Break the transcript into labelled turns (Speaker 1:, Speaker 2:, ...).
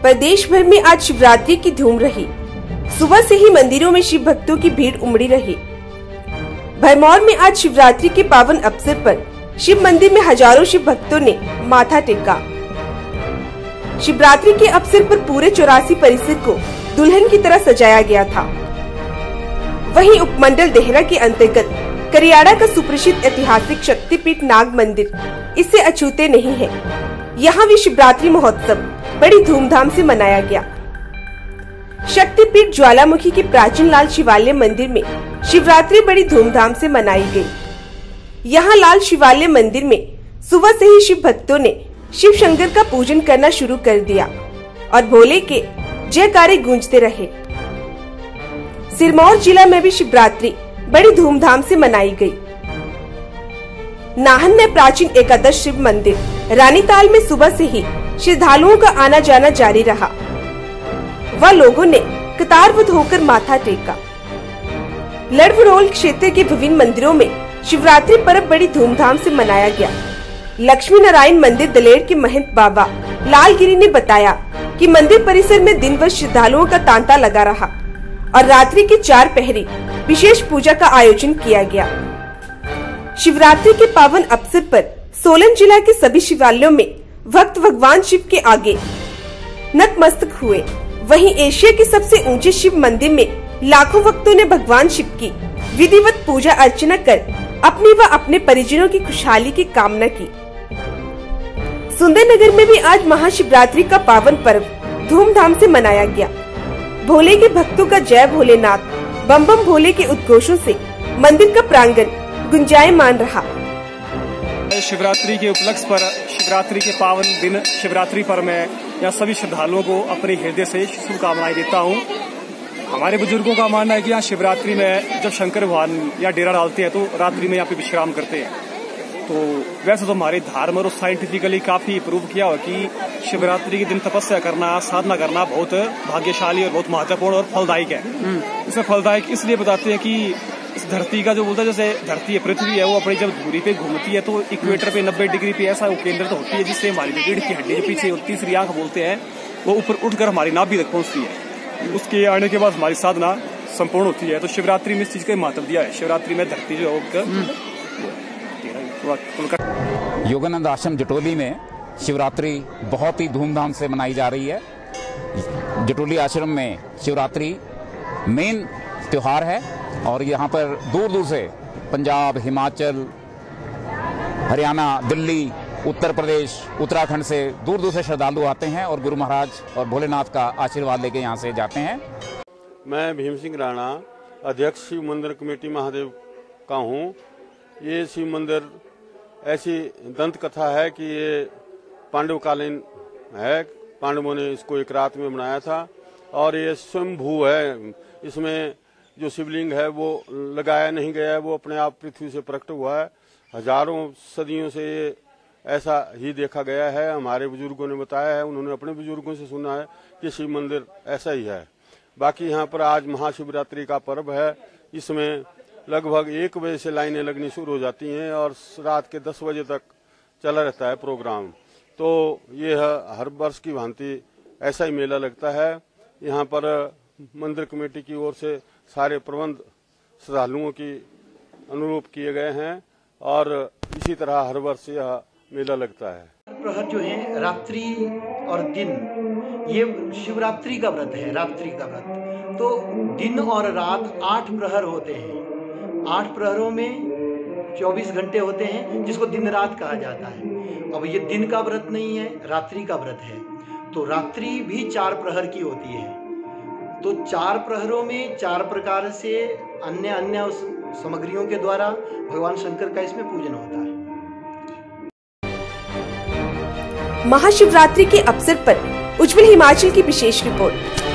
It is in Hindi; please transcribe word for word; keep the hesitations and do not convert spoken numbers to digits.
Speaker 1: प्रदेश भर में आज शिवरात्रि की धूम रही। सुबह से ही मंदिरों में शिव भक्तों की भीड़ उमड़ी रही। भरमौर में आज शिवरात्रि के पावन अवसर पर शिव मंदिर में हजारों शिव भक्तों ने माथा टेका। शिवरात्रि के अवसर पर पूरे चौरासी परिसर को दुल्हन की तरह सजाया गया था। वहीं उपमंडल देहरा के अंतर्गत करियाड़ा का सुप्रसिद्ध ऐतिहासिक शक्तिपीठ नाग मंदिर इससे अछूते नहीं है। यहाँ भी शिवरात्रि महोत्सव बड़ी धूमधाम से मनाया गया। शक्तिपीठ ज्वालामुखी के प्राचीन लाल शिवालय मंदिर में शिवरात्रि बड़ी धूमधाम से मनाई गई। यहाँ लाल शिवालय मंदिर में सुबह से ही शिव भक्तों ने शिव शंकर का पूजन करना शुरू कर दिया और भोले के जयकारे गूंजते रहे। सिरमौर जिला में भी शिवरात्रि बड़ी धूमधाम से मनाई गई। नाहन में प्राचीन एकादश शिव मंदिर रानीताल में सुबह से ही श्रद्धालुओं का आना जाना जारी रहा। वह लोगों ने कतारबद्ध होकर माथा टेका। लड़भड़ोल क्षेत्र के विभिन्न मंदिरों में शिवरात्रि पर्व बड़ी धूमधाम से मनाया गया। लक्ष्मी नारायण मंदिर दलेर के महंत बाबा लालगिरी ने बताया कि मंदिर परिसर में दिन भर श्रद्धालुओं का तांता लगा रहा और रात्रि के चार पहरी विशेष पूजा का आयोजन किया गया। शिवरात्रि के पावन अवसर पर सोलन जिला के सभी शिवालयों में भक्त भगवान शिव के आगे नतमस्तक हुए। वहीं एशिया के सबसे ऊंचे शिव मंदिर में लाखों भक्तों ने भगवान शिव की विधिवत पूजा अर्चना कर अपनी व अपने परिजनों की खुशहाली की कामना की। सुंदरनगर में भी आज महाशिवरात्रि का पावन पर्व धूमधाम से मनाया गया। भोले के भक्तों का जय भोलेनाथ बम बम भोले के उद्घोषों से मंदिर का प्रांगण गुंजायमान रहा।
Speaker 2: शिवरात्रि के उपलक्ष्य पर शिवरात्रि के पावन दिन शिवरात्रि पर मैं यहाँ सभी श्रद्धालुओं को अपने हृदय से शुभकामनाएं देता हूँ। हमारे बुजुर्गों का मानना है कि यहाँ शिवरात्रि में जब शंकर भगवान यहाँ डेरा डालते हैं तो रात्रि में यहाँ पे विश्राम करते हैं। तो वैसे तो हमारे धर्म और साइंटिफिकली काफी प्रूव किया हो कि शिवरात्रि के दिन तपस्या करना, साधना करना बहुत भाग्यशाली और बहुत महत्वपूर्ण और फलदायक है। इसमें फलदायक इसलिए बताते हैं कि इस धरती का जो बोलता है, जैसे धरती है, पृथ्वी है, वो अपनी जब धुरी पे घूमती है तो इक्वेटर पे नब्बे डिग्री पे ऐसा केंद्र तो होती है जिससे हमारी रीढ़ की हड्डी जो पीछे तीसरी आंख बोलते हैं वो ऊपर उठकर हमारी नाभि तक पहुंचती है। उसके आने के बाद हमारी साधना संपूर्ण होती है। तो शिवरात्रि में इस चीज का महत्व दिया है। शिवरात्रि में धरती जो है
Speaker 3: योगानंद आश्रम जटोली में शिवरात्रि बहुत ही धूमधाम से मनाई जा रही है। जटोली आश्रम में शिवरात्रि मेन त्योहार है और यहाँ पर दूर दूर से पंजाब, हिमाचल, हरियाणा, दिल्ली, उत्तर प्रदेश, उत्तराखंड से दूर दूर से श्रद्धालु आते हैं और गुरु महाराज और भोलेनाथ का आशीर्वाद लेके यहाँ से जाते हैं।
Speaker 4: मैं भीम सिंह राणा, अध्यक्ष शिव मंदिर कमेटी महादेव का हूँ। ये शिव मंदिर ऐसी दंत कथा है कि ये पांडवकालीन है। पांडवों ने इसको एक रात में बनाया था और ये स्वयंभू है। इसमें जो शिवलिंग है वो लगाया नहीं गया है, वो अपने आप पृथ्वी से प्रकट हुआ है। हजारों सदियों से ये ऐसा ही देखा गया है। हमारे बुजुर्गों ने बताया है, उन्होंने अपने बुजुर्गों से सुना है कि शिव मंदिर ऐसा ही है। बाकी यहाँ पर आज महाशिवरात्रि का पर्व है। इसमें लगभग एक बजे से लाइनें लगनी शुरू हो जाती हैं और रात के दस बजे तक चला रहता है प्रोग्राम। तो ये हर वर्ष की भांति ऐसा ही मेला लगता है। यहाँ पर मंदिर कमेटी की ओर से सारे प्रबंध श्रद्धालुओं की अनुरूप किए गए हैं और इसी तरह हर वर्ष यह मेला लगता है।
Speaker 5: प्रहर जो है रात्रि और दिन, ये शिवरात्रि का व्रत है। रात्रि का व्रत तो दिन और रात आठ प्रहर होते हैं। आठ प्रहरों में चौबीस घंटे होते हैं जिसको दिन रात कहा जाता है। अब ये दिन का व्रत नहीं है, रात्रि का व्रत है। तो रात्रि भी चार प्रहर की होती है। तो चार प्रहरों में चार प्रकार से अन्य अन्य सामग्रियों के द्वारा भगवान शंकर का इसमें पूजन होता है।
Speaker 1: महाशिवरात्रि के अवसर पर उज्जवल हिमाचल की विशेष रिपोर्ट।